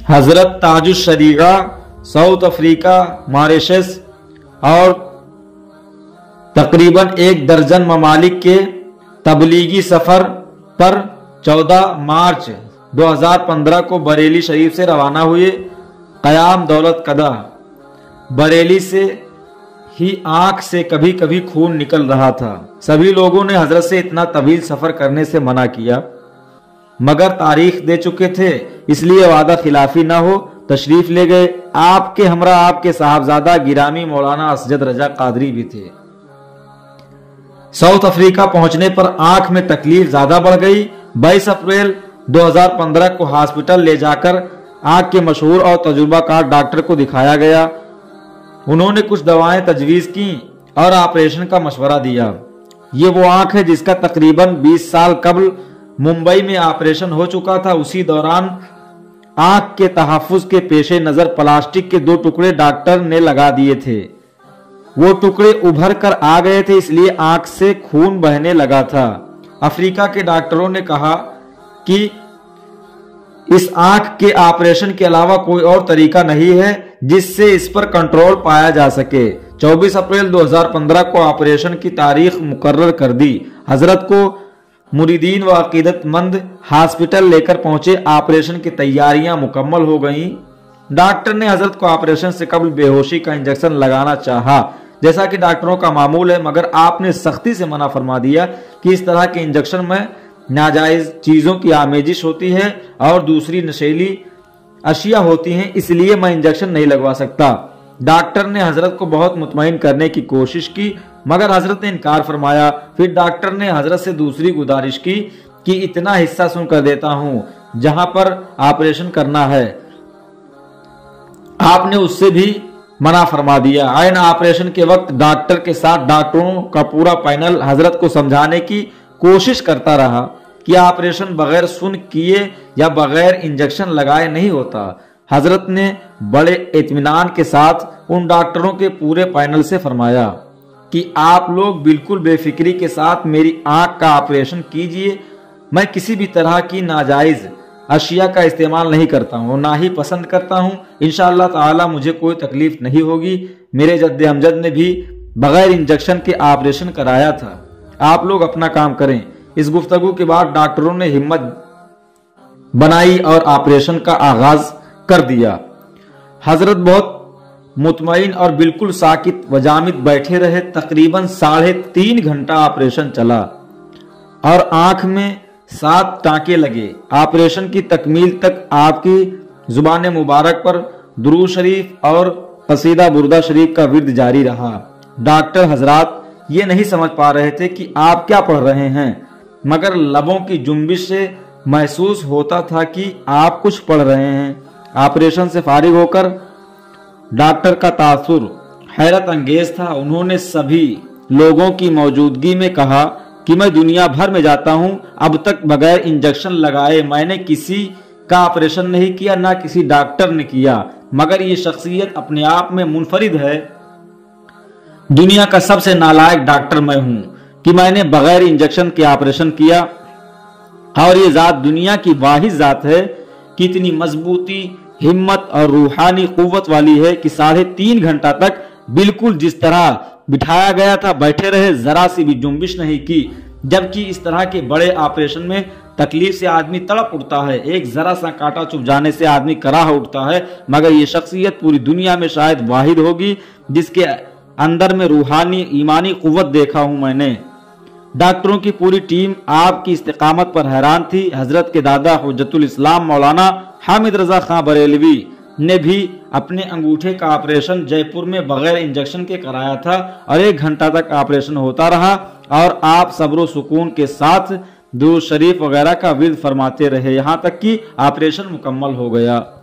حضرت تاج الشریعہ South Africa, Mauritius اور تقریباً 1 درجن ممالک کے تبلیغی سفر پر 14 مارچ 2015 کو بریلی شریف سے روانہ ہوئے۔ قیام دولت قدہ، بریلی سے ہی آنکھ سے کبھی کبھی خون نکل رہا تھا۔ سبھی لوگوں نے حضرت سے اتنا طویل سفر کرنے سے منع کیا، مگر تاریخ دے چکے تھے، اس لیے وعدہ خلافی نہ ہو تشریف لے گئے۔ آپ کے ہمراہ آپ کے صاحبزادہ گرامی مولانا اسجد رضا قادری بھی تھے۔ ساؤتھ افریقہ پہنچنے پر آنکھ میں تکلیف زیادہ بڑھ گئی۔ 22 اپریل 2015 کو ہاسپٹل لے جا کر آنکھ کے مشہور اور تجربہ کار ڈاکٹر کو دکھایا گیا۔ انہوں نے کچھ دوائیں تجویز کی اور آپریشن کا مشورہ دیا۔ یہ وہ آنکھ ہے جس کا تقریباً 20 سال قبل ممبئی میں آپریشن ہو چکا تھا۔ اسی دوران آنکھ کے تحفظ کے پیش نظر پلاسٹک کے 2 ٹکڑے ڈاکٹر نے لگا دیے تھے۔ وہ ٹکڑے ابھر کر آ گئے تھے، اس لیے آنکھ سے خون بہنے لگا تھا۔ افریقہ کے ڈاکٹروں نے کہا کہ اس آنکھ کے آپریشن کے علاوہ کوئی اور طریقہ نہیں ہے جس سے اس پر کنٹرول پایا جا سکے۔ 24 اپریل 2015 کو آپریشن کی تاریخ مقرر کر دی۔ حضرت کو مریدین و عقیدت مند ہاسپٹل لے کر پہنچے۔ آپریشن کی تیاریاں مکمل ہو گئیں۔ ڈاکٹر نے حضرت کو آپریشن سے قبل بے ہوشی کا انجیکشن لگانا چاہا، جیسا کہ ڈاکٹروں کا معمول ہے، مگر آپ نے سختی سے منع فرما دیا کہ اس طرح کے انجیکشن میں ناجائز چیزوں کی آمیزش ہوتی ہے اور دوسری نشیلی اشیاء ہوتی ہیں، اس لیے میں انجیکشن نہیں لگوا سکتا۔ ڈاکٹر نے حضرت کو بہت مطمئن کرنے کی کوشش کی، مگر حضرت نے انکار فرمایا۔ پھر ڈاکٹر نے حضرت سے دوسری گزارش کی کہ اتنا حصہ سن کر دیتا ہوں جہاں پر آپریشن کرنا ہے۔ آپ نے اس سے بھی منع فرما دیا۔ عین آپریشن کے وقت ڈاکٹر کے ساتھ ڈاکٹروں کا پورا پینل حضرت کو سمجھانے کی کوشش کرتا رہا کہ آپریشن بغیر سن کیے یا بغیر انجیکشن لگائے نہیں ہوتا۔ حضرت نے بڑے اطمینان کے ساتھ ان ڈاکٹروں کے پورے پینل سے فرمایا کہ آپ لوگ بالکل بے فکری کے ساتھ میری آنکھ کا آپریشن کیجئے۔ میں کسی بھی طرح کی ناجائز اشیاء کا استعمال نہیں کرتا ہوں، نہ ہی پسند کرتا ہوں۔ انشاءاللہ تعالی مجھے کوئی تکلیف نہیں ہوگی۔ میرے جد امجد نے بھی بغیر انجیکشن کے آپریشن کرایا تھا۔ آپ لوگ اپنا کام کریں۔ اس گفتگو کے بعد ڈاکٹروں نے ہمت بنائی اور آپریشن کا آغاز کر دیا۔ حضرت بہت مطمئن اور بالکل ساکت و جامد بیٹھے رہے۔ تقریباً 3.5 گھنٹہ آپریشن چلا اور آنکھ میں 7 ٹانکے لگے۔ آپریشن کی تکمیل تک آپ کی زبان مبارک پر درود شریف اور قصیدہ بردہ شریف کا ورد جاری رہا۔ ڈاکٹر حضرات یہ نہیں سمجھ پا رہے تھے کہ آپ کیا پڑھ رہے ہیں، مگر لبوں کی جنبش سے محسوس ہوتا تھا کہ آپ کچھ پڑھ رہے ہیں۔ آپریشن سے فارغ ہو کر ڈاکٹر کا تاثر حیرت انگیز تھا۔ انہوں نے سبھی لوگوں کی موجودگی میں کہا کہ میں دنیا بھر میں جاتا ہوں، اب تک بغیر انجیکشن لگائے میں نے کسی کا آپریشن نہیں کیا، نہ کسی ڈاکٹر نے کیا، مگر یہ شخصیت اپنے آپ میں منفرد ہے۔ دنیا کا سب سے نالائق ڈاکٹر میں ہوں کہ میں نے بغیر انجیکشن کے آپریشن کیا، اور یہ ذات دنیا کی واحد ذات ہے کہ اتنی مضبوطی، ہمت اور روحانی قوت والی ہے کہ 3.5 گھنٹہ تک بالکل جس طرح بٹھایا گیا تھا بیٹھے رہے، ذرا سی بھی جنبش نہیں کی۔ جبکہ اس طرح کے بڑے آپریشن میں تکلیف سے آدمی تڑپ اٹھتا ہے، ایک ذرا سا کانٹا چبھ جانے سے آدمی کراہ اٹھتا ہے، مگر یہ شخصیت پوری دنیا میں شاید واحد ہوگی جس کے اندر میں روحانی ایمانی قوت دیکھا ہوں میں نے۔ ڈاکٹروں کی پوری ٹیم آپ کی استقامت پر حیران تھی۔ حضرت کے دادا حجت الاسلام مولانا حامد رضا خان بریلوی نے بھی اپنے انگوٹھے کا آپریشن جے پور میں بغیر انجیکشن کے کرایا تھا، اور 1 گھنٹہ تک آپریشن ہوتا رہا، اور آپ صبر و سکون کے ساتھ درود شریف وغیرہ کا ورد فرماتے رہے، یہاں تک کہ آپریشن مکمل ہو گیا۔